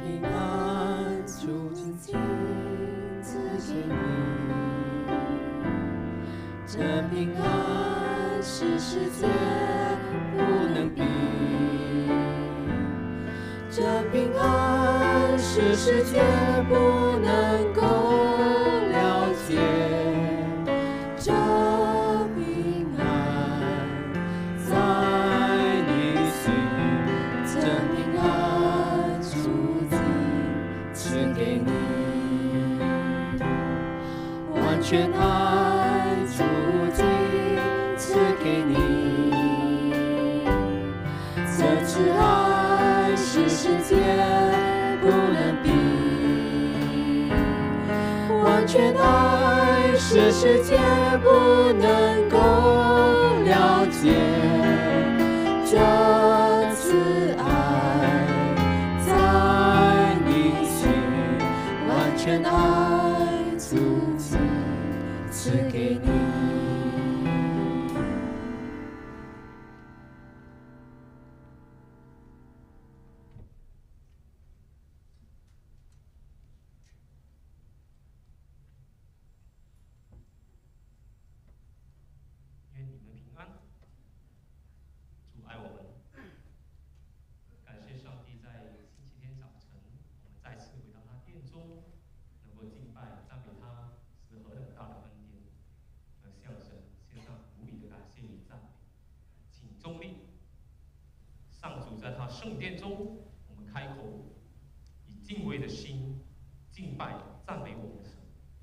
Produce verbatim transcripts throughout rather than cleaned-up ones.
平安主紧紧赐给你，这平安是世界不能比，这平安是世界不能够了解，这平安在你心，这平安主紧赐给你，完全爱主紧赐给你，这慈爱是世界不能比，完全爱是世界不能够了解，这慈爱在你心，完全爱主紧赐给你。 圣殿中，我们开口，以敬畏的心敬拜赞美我们的神。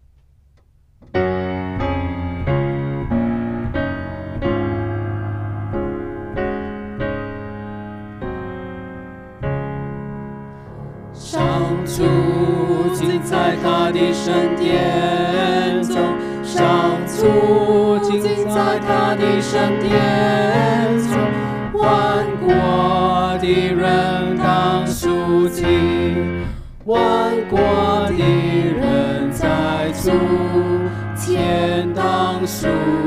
上主敬在他的圣殿中，上主敬在他的圣殿中，万国的人当肃静，万国的人在主前当肃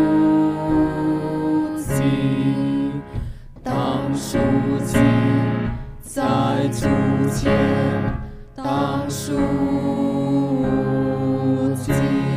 静，当肃静，在主前当肃静。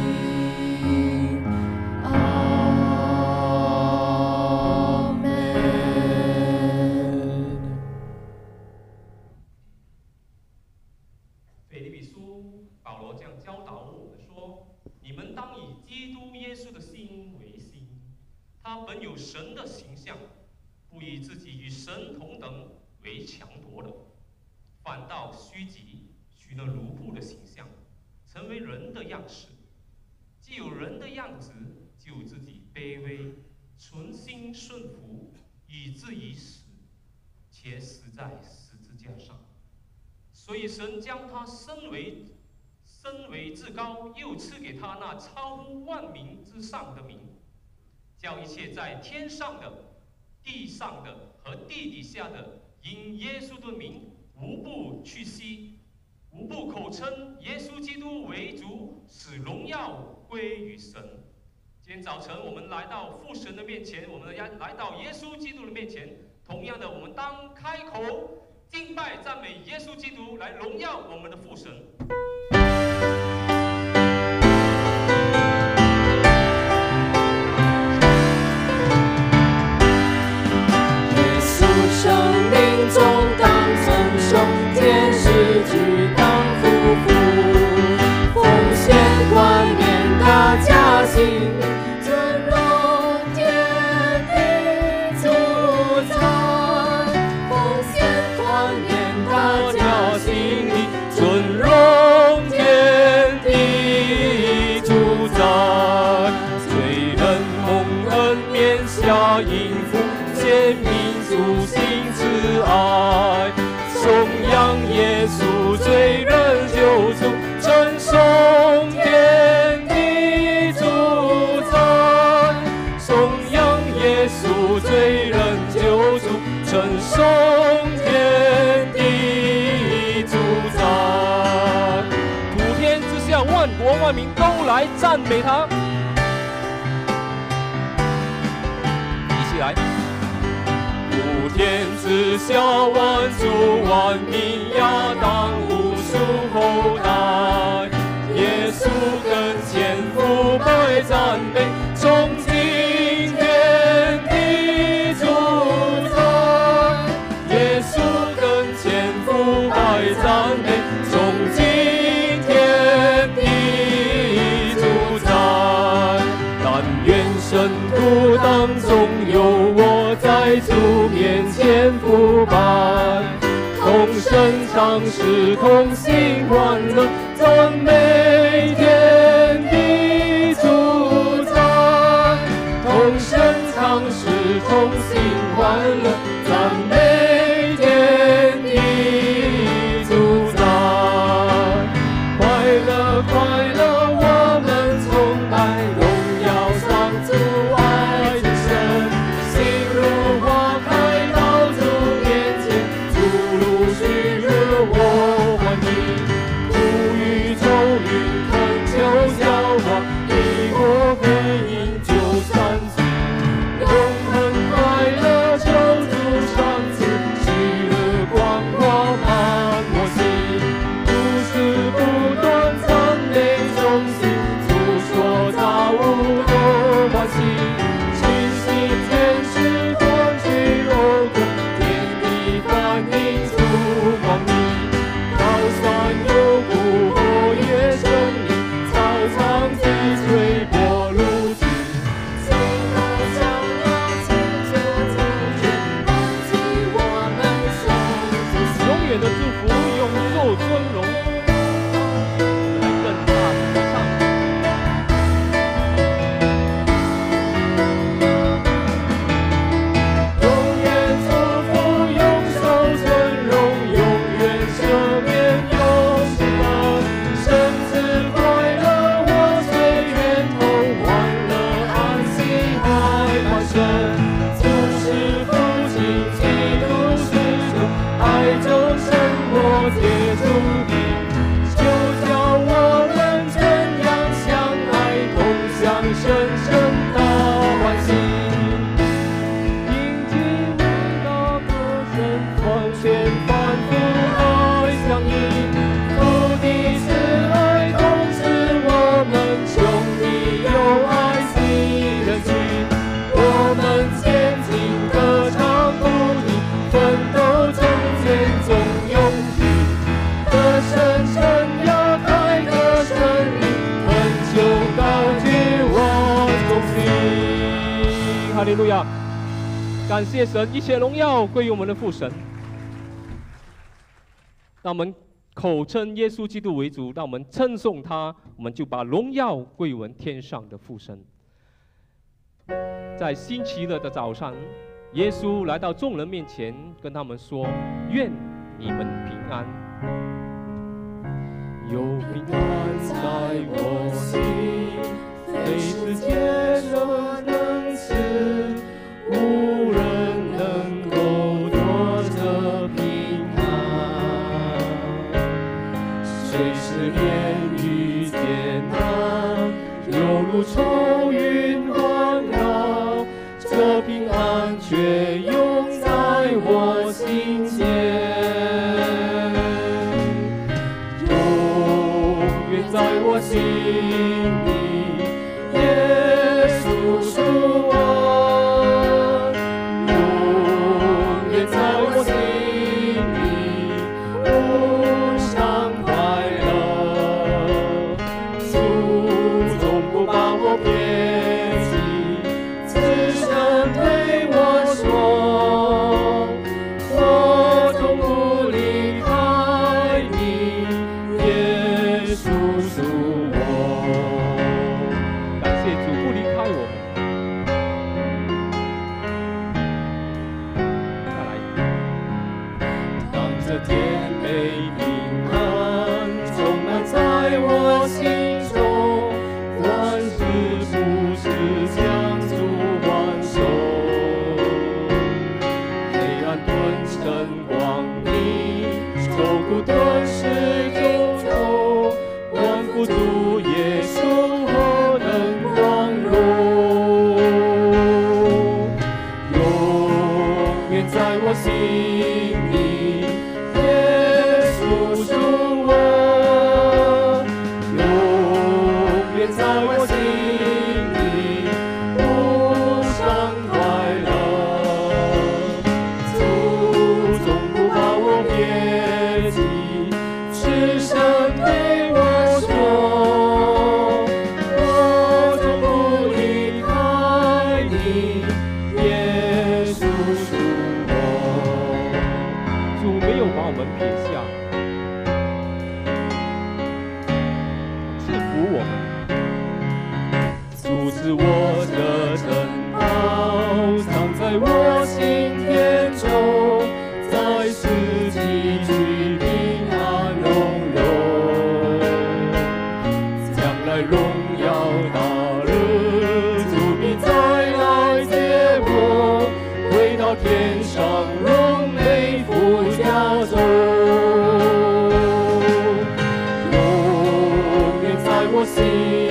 他本有神的形象，不以自己与神同等为强夺的，反倒虚己，取了奴仆的形象，成为人的样式。既有人的样子，就自己卑微，存心顺服，以至于死，且死在十字架上。所以神将他升为升为至高，又赐给他那超乎万民之上的名。叫一切在天上的、地上的和地底下的，因耶稣的名，无不屈膝，无不口称耶稣基督为主，使荣耀归于神。今天早晨，我们来到父神的面前，我们来到耶稣基督的面前。同样的，我们当开口敬拜、赞美耶稣基督，来荣耀我们的父神。 生命中当承受，天使居当夫妇，奉献冠冕的嘉行，尊荣天地主宰。奉献冠冕的嘉行，尊荣天地主宰。罪人蒙恩免下阴府，见民族心慈爱，颂扬耶稣罪人救主，称颂天地主宰。颂扬耶稣罪人救主，称颂天地主宰。普天之下，万国万民都来赞美他。一起来。普天之下，万族万民亚当无爱赞美，从今天的主宰，耶稣跟前父爱赞美，从今天的主宰。但愿圣徒当中有我在主面前腐败，同声唱诗，同心欢乐，赞美天的主宰。同声唱诗，同心欢乐，赞美天的主宰。快乐快乐，我们崇拜荣耀上主爱的神，心如花开到主面前，主如虚热我欢迎，不语咒语恳求消亡，以我回应就三次，永恒快乐求主赏赐，喜乐光华满我心，不是不断赞美中心，诉说造物的欢喜，清新天使欢聚而归，天地反映出光明，高山有谷，火也生灵，草场积水波如织，最后将那千秋成全，安息我们手中，永远的祝福，永受尊荣。我们来更大的唱。永远祝福，永受尊荣，永远赦免，永是恩。生至快乐，活岁源头，欢乐安息爱满身。主是父亲，基督是主，爱众生活皆注定，就叫我们怎样相爱，同享深深的欢喜。迎接伟大歌声，光线反复爱相依，父的慈爱同时我们兄弟友爱喜人聚，我们前进歌唱不停，奋斗中间总勇气，歌声声呀开歌声里，恳求高举我中心。哈利路亚！感谢神，一切荣耀归于我们的父神。让我们口称耶稣基督为主，让我们称颂他，我们就把荣耀归于我们天上的父神。在星期日的早上，耶稣来到众人面前，跟他们说：“愿你们平安。有平安在我心，非是天所能赐，无人能够夺这平安。虽是炼狱艰难，犹如愁云环绕，这平安却永在我心间。永远在我心里，耶稣属我，永远在我心里，无上快乐。主从不把我撇弃，此生对我说，我从不离开你，耶稣属我。感谢主不离开我们。再来，当这甜美平安充满在我心中，万事不是将主还手，黑暗顿成光明，愁苦顿时忧愁，万福主耶稣何等光荣，永远在我心里，耶稣属我，永远在我心有把我们撇下，赐福我们。 主是我的珍宝，藏在我心田中，在四季去平安荣荣。将来荣耀大日，主必再来接我，回到天上荣美福家中，永远在我心。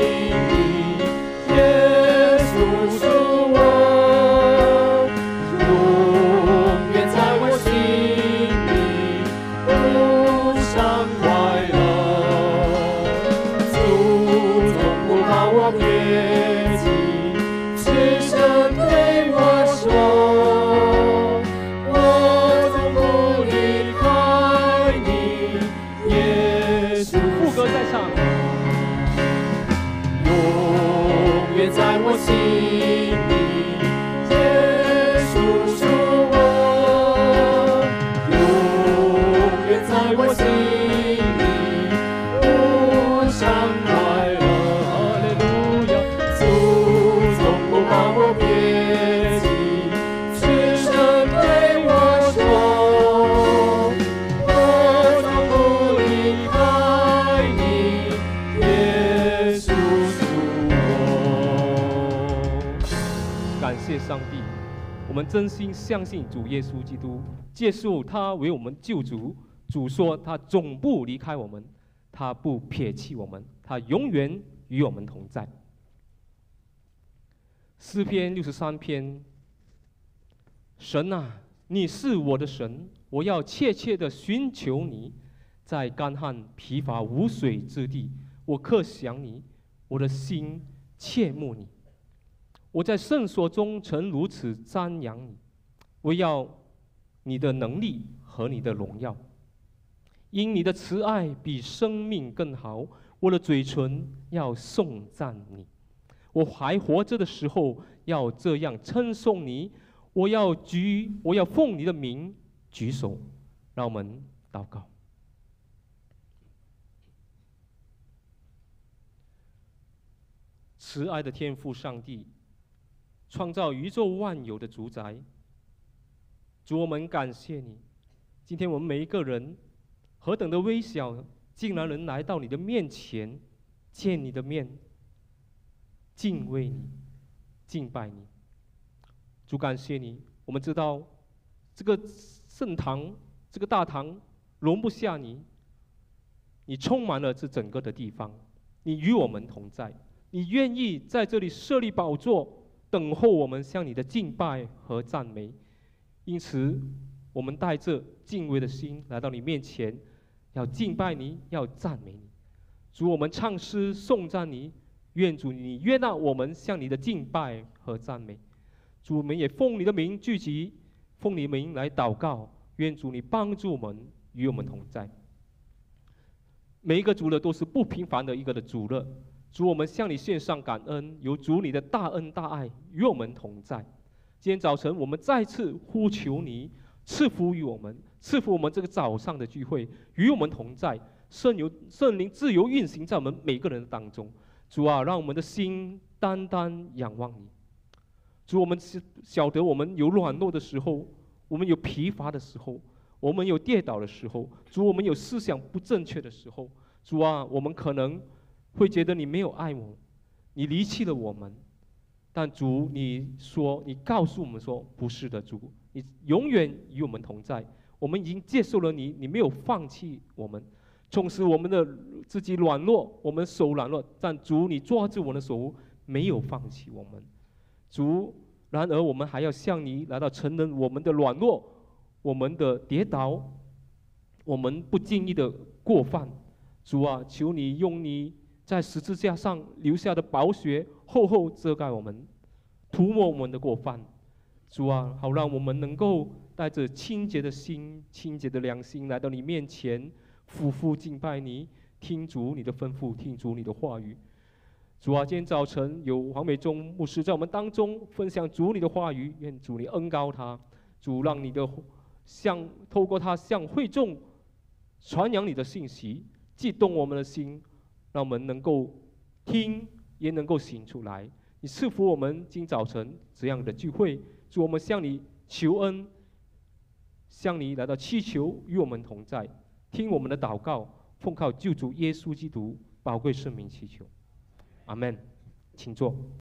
上帝，我们真心相信主耶稣基督，接受他为我们救主。主说他总不离开我们，他不撇弃我们，他永远与我们同在。诗篇六十三篇，神啊，你是我的神，我要切切的寻求你，在干旱疲乏无水之地，我渴想你，我的心切慕你。我在圣所中曾如此瞻仰你，我要你的能力和你的荣耀，因你的慈爱比生命更好，我的嘴唇要颂赞你。我还活着的时候要这样称颂你，我要举，我要奉你的名举手。让我们祷告。慈爱的天父上帝，创造宇宙万有的主宰，主，我们感谢你。今天我们每一个人何等的微小，竟然能来到你的面前，见你的面，敬畏你，敬拜你。主，感谢你。我们知道这个圣堂，这个大堂容不下你，你充满了这整个的地方，你与我们同在，你愿意在这里设立宝座，等候我们向你的敬拜和赞美。因此我们带着敬畏的心来到你面前，要敬拜你，要赞美你。主，我们唱诗颂赞你，愿主你悦纳我们向你的敬拜和赞美。主，我们也奉你的名聚集，奉你的名来祷告，愿主你帮助我们，与我们同在。每一个主日都是不平凡的一个的主日，主，我们向你献上感恩，有主你的大恩大爱与我们同在。今天早晨我们再次呼求你赐福于我们，赐福我们这个早上的聚会，与我们同在，圣由圣灵自由运行在我们每个人当中。主啊，让我们的心单单仰望你。主，我们晓得我们有软弱的时候，我们有疲乏的时候，我们有跌倒的时候，主，我们有思想不正确的时候。主啊，我们可能会觉得你没有爱我，你离弃了我们。但主，你说，你告诉我们说，不是的，主，你永远与我们同在。我们已经接受了你，你没有放弃我们。纵使我们的自己软弱，我们手软弱，但主，你抓住我们的手，没有放弃我们。主，然而我们还要向你来到承认我们的软弱，我们的跌倒，我们不经意的过犯。主啊，求你用你在十字架上留下的宝血厚厚遮盖我们，涂抹我们的过犯。主啊，好让我们能够带着清洁的心、清洁的良心来到你面前，夫妇敬拜你，听主你的吩咐，听主你的话语。主啊，今天早晨有黄美忠牧师在我们当中分享主你的话语，愿主你恩膏他。主，让你的向透过他向会众传扬你的信息，激动我们的心，让我们能够听，也能够行出来。你赐福我们今早晨这样的聚会，主，我们向你求恩，向你来到祈求，与我们同在，听我们的祷告，奉靠救主耶稣基督宝贵圣名祈求，阿们。请坐。